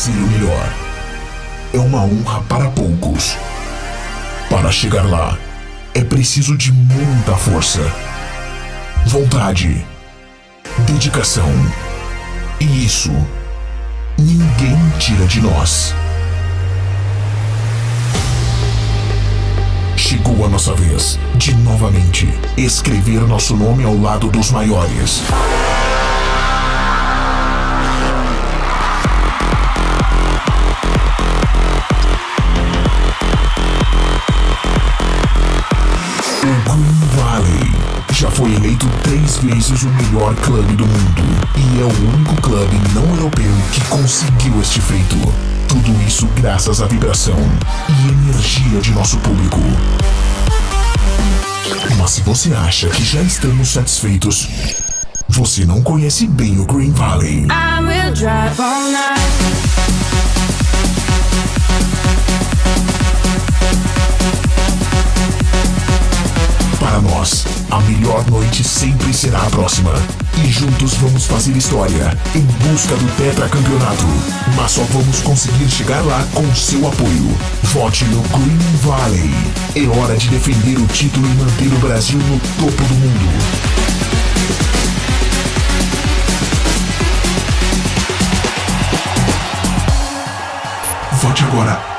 ser o melhor. É uma honra para poucos. Para chegar lá, é preciso de muita força, vontade, dedicação. E isso ninguém tira de nós. Chegou a nossa vez de novamente escrever nosso nome ao lado dos maiores. O Green Valley já foi eleito 3 vezes o melhor clube do mundo e é o único clube não europeu que conseguiu este feito. Tudo isso graças à vibração e energia de nosso público. Mas se você acha que já estamos satisfeitos, você não conhece bem o Green Valley. I will drive all night. Para nós, a melhor noite sempre será a próxima. E juntos vamos fazer história em busca do tetracampeonato. Mas só vamos conseguir chegar lá com seu apoio. Vote no Green Valley. É hora de defender o título e manter o Brasil no topo do mundo. Vote agora.